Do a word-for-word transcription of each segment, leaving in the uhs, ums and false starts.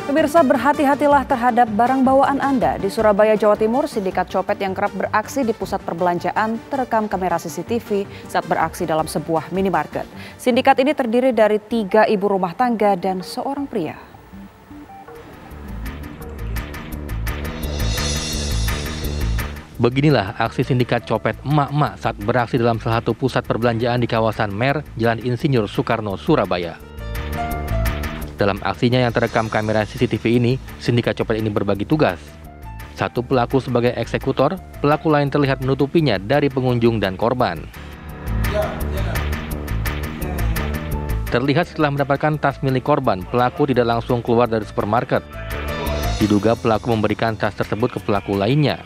Pemirsa, berhati-hatilah terhadap barang bawaan Anda. Di Surabaya, Jawa Timur, sindikat copet yang kerap beraksi di pusat perbelanjaan terekam kamera C C T V saat beraksi dalam sebuah minimarket. Sindikat ini terdiri dari tiga ibu rumah tangga dan seorang pria. Beginilah aksi sindikat copet emak-emak saat beraksi dalam salah satu pusat perbelanjaan di kawasan Mer, Jalan Insinyur Soekarno, Surabaya. Dalam aksinya yang terekam kamera C C T V ini, sindikat copet ini berbagi tugas. Satu pelaku sebagai eksekutor, pelaku lain terlihat menutupinya dari pengunjung dan korban. Terlihat setelah mendapatkan tas milik korban, pelaku tidak langsung keluar dari supermarket. Diduga pelaku memberikan tas tersebut ke pelaku lainnya.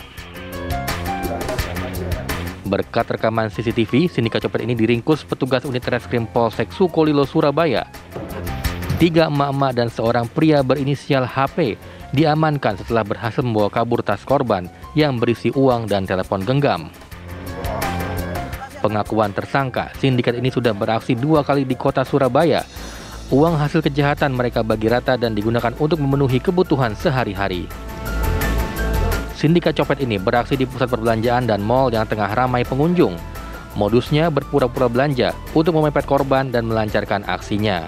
Berkat rekaman C C T V, sindikat copet ini diringkus petugas unit Reskrim Polsek Sukolilo, Surabaya. Tiga emak-emak dan seorang pria berinisial H P diamankan setelah berhasil membawa kabur tas korban yang berisi uang dan telepon genggam. Pengakuan tersangka, sindikat ini sudah beraksi dua kali di kota Surabaya. Uang hasil kejahatan mereka bagi rata dan digunakan untuk memenuhi kebutuhan sehari-hari. Sindikat copet ini beraksi di pusat perbelanjaan dan mal yang tengah ramai pengunjung. Modusnya berpura-pura belanja untuk memepet korban dan melancarkan aksinya.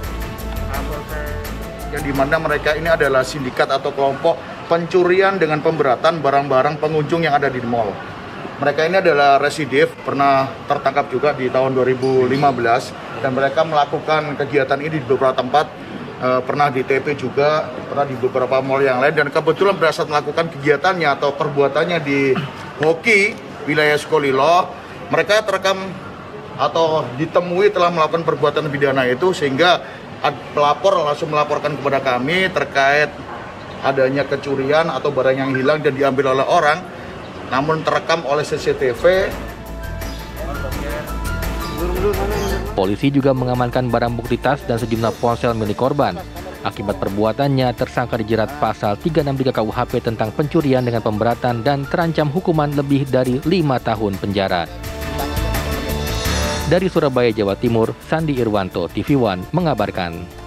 Yang dimana mereka ini adalah sindikat atau kelompok pencurian dengan pemberatan barang-barang pengunjung yang ada di mall. Mereka ini adalah residif, pernah tertangkap juga di tahun dua ribu lima belas dan mereka melakukan kegiatan ini di beberapa tempat, e, pernah di T P juga, pernah di beberapa mall yang lain, dan kebetulan berhasil melakukan kegiatannya atau perbuatannya di Hoki, wilayah Sukolilo. Mereka terekam atau ditemui telah melakukan perbuatan pidana itu, sehingga pelapor langsung melaporkan kepada kami terkait adanya kecurian atau barang yang hilang dan diambil oleh orang, namun terekam oleh C C T V. Polisi juga mengamankan barang bukti tas dan sejumlah ponsel milik korban. Akibat perbuatannya, tersangka dijerat pasal tiga enam tiga K U H P tentang pencurian dengan pemberatan dan terancam hukuman lebih dari lima tahun penjara. Dari Surabaya, Jawa Timur, Sandi Irwanto, T V One mengabarkan.